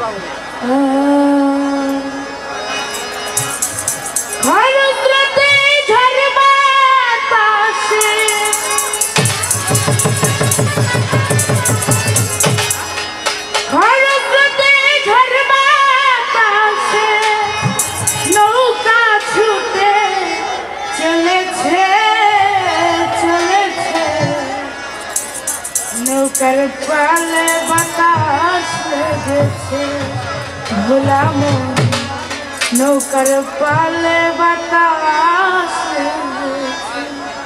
नौकर पाले बतास लेगेছে भोला मोर नौकर पाले बतास लेगेছে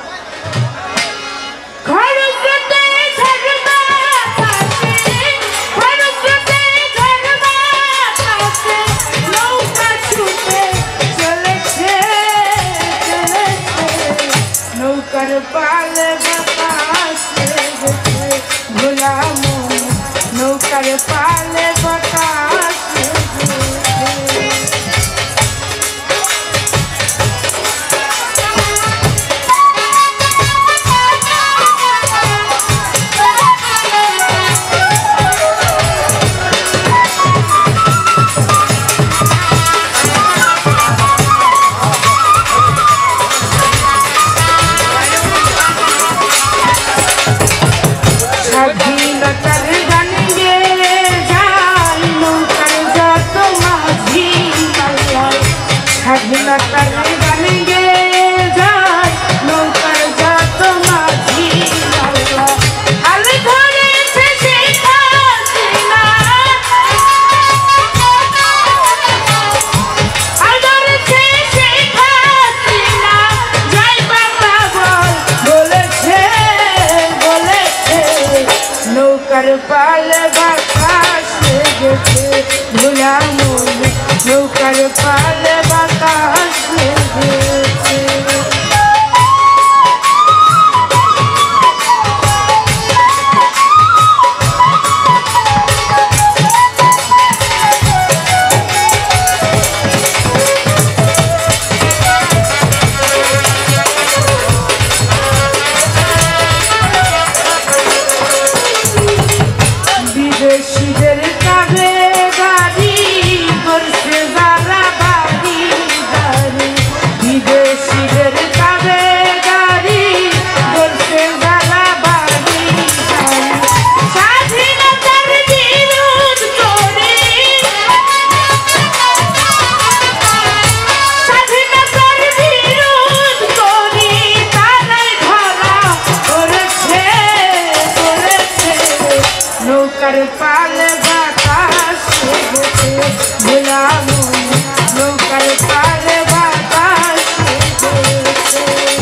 खड़कते झरना तासे खड़कते झरना तासे नौका छूटे चलेছে नौकर पाले बतास लेगेছে भोला मोर नौकर पाले बतास पाल बतास लेगेছে भोला मोर नौकर पाल बतास लेगेছে বিদেশীদের কাবে গাড়ি করছে যারা বাড়ি গাড়ি বিদেশীদের কাবে গাড়ি করছে যারা বাড়ি গাড়ি স্বাধীনতার বিরোধ করে স্বাধীনতার বিরোধ করে তারাই ধরা করেছে नौकर पाल बतास लेगेছে भोला मोर नौकर पाल बतास लेगेছে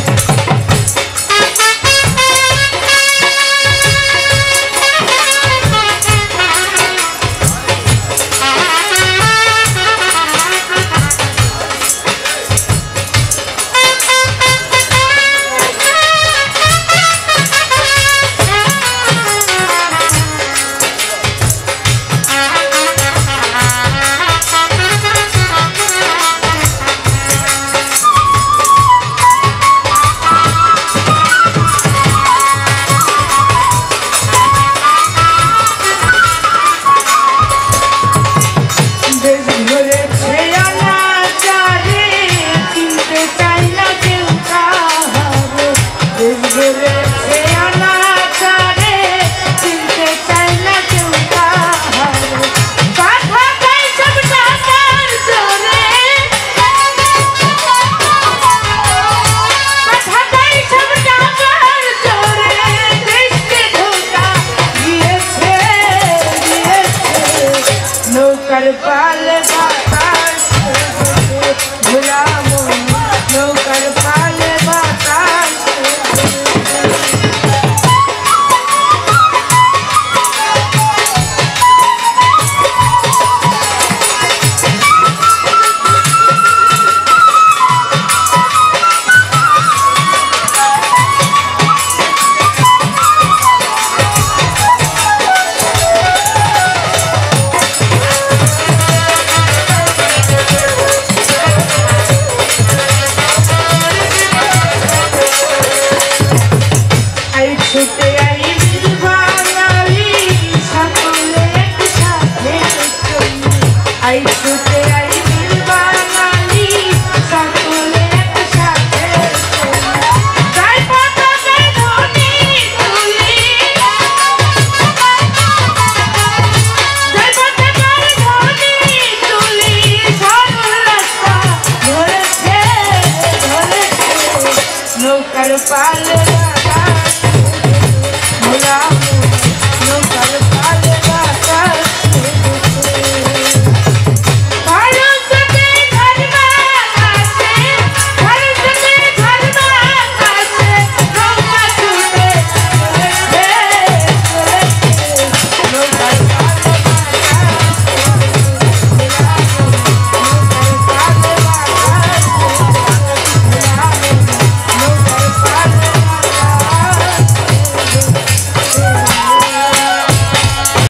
नौकर पाल बतास लेगेছে भोला मोर नौकर पाल बतास आई